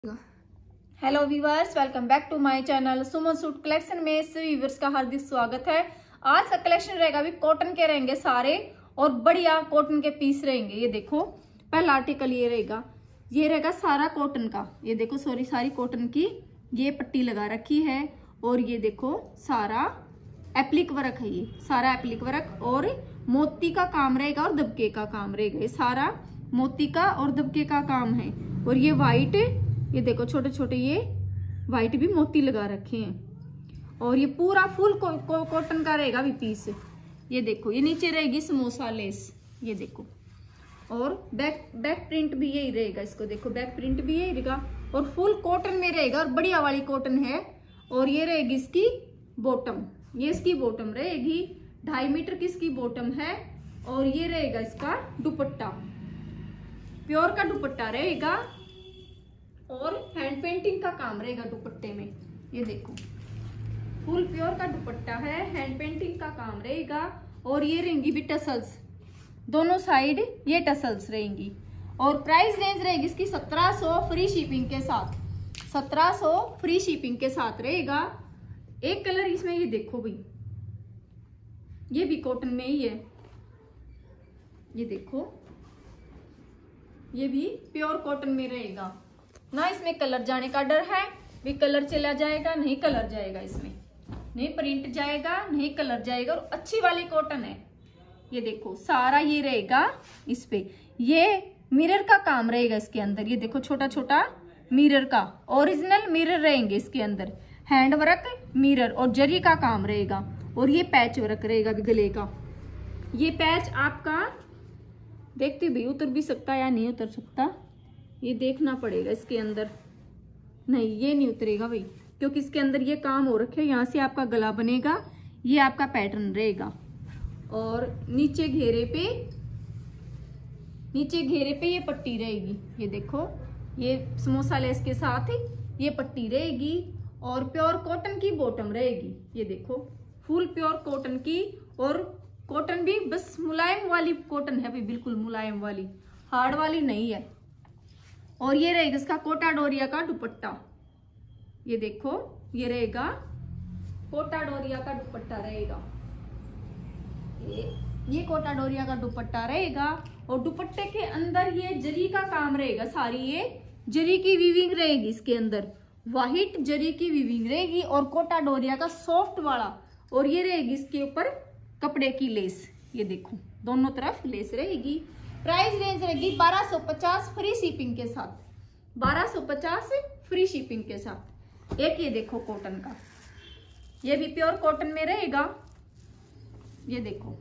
Hello viewers, welcome back to my channel. Suman suit collection में सभी viewers का हार्दिक स्वागत है। आज का कलेक्शन रहेगा भी कॉटन के रहेंगे सारे और बढ़िया कॉटन के पीस रहेंगे। ये देखो पहला आर्टिकल ये रहेगा सारा कॉटन का। ये देखो सारी कॉटन की ये पट्टी लगा रखी है और ये देखो सारा एप्लिक वर्क है। ये सारा एप्लिक वर्क और मोती का काम रहेगा और दबके का काम रहेगा। ये सारा मोती का और दबके का काम है। और ये वाइट, ये देखो छोटे छोटे ये वाइट भी मोती लगा रखे हैं। और ये पूरा फुल कॉटन का रहेगा भी पीस। ये देखो ये नीचे रहेगी समोसा लेस। ये देखो और बैक प्रिंट भी यही रहेगा। इसको देखो बैक प्रिंट भी यही रहेगा और फुल कॉटन में रहेगा और बढ़िया वाली कॉटन है। और ये रहेगी इसकी बॉटम, ये इसकी बॉटम रहेगी 2.5 मीटर की इसकी बॉटम है। और ये रहेगा इसका दुपट्टा, प्योर का दुपट्टा रहेगा और हैंड पेंटिंग का काम रहेगा दुपट्टे में। ये देखो फुल प्योर का दुपट्टा है, हैंड पेंटिंग का काम रहेगा। और ये रहेंगी भी टसल्स, दोनों साइड ये टसल्स रहेंगी। और प्राइस रेंज रहेगी इसकी 1700 फ्री शिपिंग के साथ। 1700 फ्री शिपिंग के साथ रहेगा। एक कलर इसमें ये देखो भाई, ये भी कॉटन में ही है। ये देखो ये भी प्योर कॉटन में रहेगा ना। इसमें कलर जाने का डर है भी कलर चला जाएगा, नहीं कलर जाएगा, इसमें नहीं प्रिंट जाएगा, नहीं कलर जाएगा। और अच्छी वाली कॉटन है। ये देखो सारा ये रहेगा इस पे, ये मिरर का काम रहेगा इसके अंदर। ये देखो छोटा छोटा मिरर का ओरिजिनल मिरर रहेंगे इसके अंदर। हैंड वर्क मिरर और जरी का काम रहेगा। और ये पैच वर्क रहेगा गले का। ये पैच आपका देखते भी उतर भी सकता है या नहीं उतर सकता, ये देखना पड़ेगा। इसके अंदर नहीं, ये नहीं उतरेगा भाई, क्योंकि इसके अंदर ये काम हो रखे। यहाँ से आपका गला बनेगा, ये आपका पैटर्न रहेगा। और नीचे घेरे पे ये पट्टी रहेगी। ये देखो ये समोसा लेस के साथ ये पट्टी रहेगी। और प्योर कॉटन की बॉटम रहेगी। ये देखो फुल प्योर कॉटन की। और कॉटन भी बस मुलायम वाली कॉटन है भाई, बिल्कुल मुलायम वाली, हार्ड वाली नहीं है। और ये रहेगा इसका कोटा डोरिया का दुपट्टा। ये देखो ये रहेगा कोटा डोरिया का दुपट्टा रहेगा। ये कोटा डोरिया का दुपट्टा रहेगा। और दुपट्टे के अंदर ये जरी का काम रहेगा। सारी ये जरी की वीविंग रहेगी इसके अंदर, वाइट जरी की वीविंग रहेगी। और कोटा डोरिया का सॉफ्ट वाला। और ये रहेगी इसके ऊपर कपड़े की लेस। ये देखो दोनों तरफ लेस रहेगी। प्राइस रेंज रहेगी 1250 फ्री शिपिंग के साथ। 1250 फ्री शिपिंग के साथ। एक ये देखो कॉटन का, ये भी प्योर कॉटन में रहेगा। ये देखो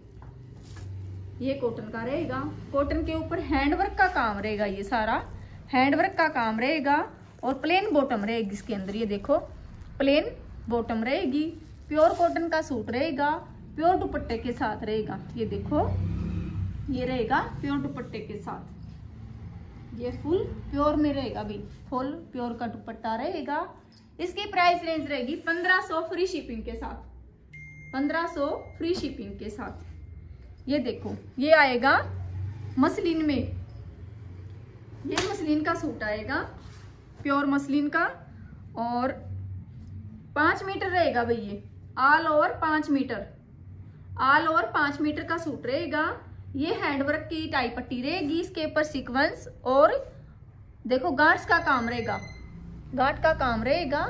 ये कॉटन का रहेगा। कॉटन के ऊपर हैंडवर्क का काम रहेगा। ये सारा हैंडवर्क का काम रहेगा। और प्लेन बॉटम रहेगी इसके अंदर। ये देखो प्लेन बॉटम रहेगी। प्योर कॉटन का सूट रहेगा, प्योर दुपट्टे के साथ रहेगा। ये देखो ये रहेगा प्योर दुपट्टे के साथ। ये फुल प्योर में रहेगा भी, फुल प्योर का दुपट्टा रहेगा। इसकी प्राइस रेंज रहेगी 1500 फ्री शिपिंग के साथ। 1500 फ्री शिपिंग के साथ। ये देखो ये आएगा मसलिन में, ये मसलिन का सूट आएगा, प्योर मसलिन का। और 5 मीटर रहेगा भाई, ये all over 5 metre, all over 5 metre का सूट रहेगा। ये हैंडवर्क की टाई पट्टी रहेगी। इसके ऊपर सीक्वेंस और देखो गांठ का काम रहेगा, गांठ का काम रहेगा।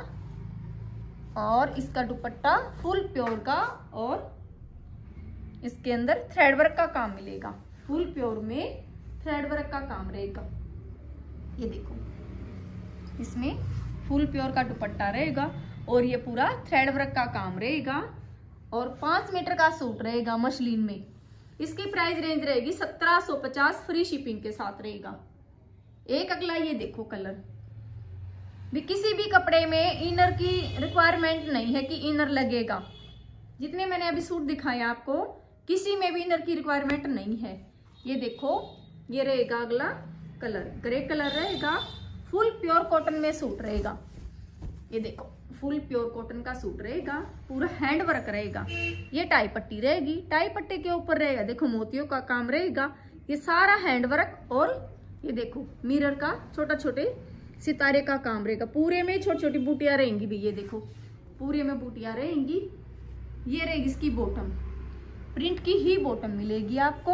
और इसका दुपट्टा फुल प्योर का और इसके अंदर थ्रेड वर्क का काम मिलेगा। फुल प्योर में थ्रेड वर्क का काम रहेगा। ये देखो इसमें फुल प्योर का दुपट्टा रहेगा और ये पूरा थ्रेड वर्क का काम रहेगा। और 5 मीटर का सूट रहेगा मसलिन में। इसकी प्राइस रेंज रहेगी 1750 फ्री शिपिंग के साथ रहेगा। एक अगला ये देखो कलर भी, किसी भी कपड़े में इनर की रिक्वायरमेंट नहीं है कि इनर लगेगा। जितने मैंने अभी सूट दिखाए आपको, किसी में भी इनर की रिक्वायरमेंट नहीं है। ये देखो ये रहेगा अगला कलर, ग्रे कलर रहेगा। फुल प्योर कॉटन में सूट रहेगा। ये देखो फुल प्योर कॉटन का सूट रहेगा, पूरा हैंड वर्क रहेगा। ये टाई पट्टी रहेगी, टाई पट्टी के ऊपर रहेगा देखो मोतियों का काम रहेगा। ये सारा हैंड वर्क। और ये देखो मिरर का छोटा छोटे सितारे का काम रहेगा। पूरे में छोटी छोटी बूटियां रहेंगी भी, ये देखो पूरे में बूटियां रहेंगी। ये रहेगी इसकी बॉटम, प्रिंट की ही बॉटम मिलेगी आपको।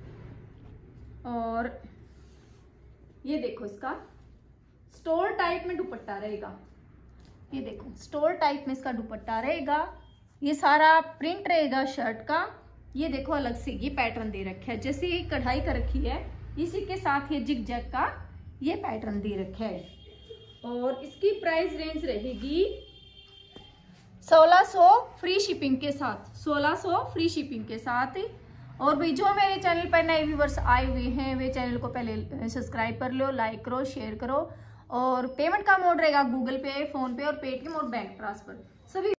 और ये देखो इसका स्टोल टाइप में दुपट्टा रहेगा। ये देखो स्टोल टाइप में इसका दुपट्टा रहेगा। ये सारा प्रिंट रहेगा शर्ट का। ये देखो अलग से ये पैटर्न दे रखा है, जैसे ये कढ़ाई कर रखी है इसी के साथ ये जिग जैग का ये पैटर्न दे रखा है। और इसकी प्राइस रेंज रहेगी 1600 फ्री शिपिंग के साथ, 1600 फ्री शिपिंग के साथ। और भाई जो मेरे चैनल पर नए व्यूवर्स आए हुए हैं वे चैनल को पहले सब्सक्राइब कर लो, लाइक करो, शेयर करो। और पेमेंट का मोड रहेगा गूगल पे, फोन पे और पेटीएम और बैंक ट्रांसफर सभी।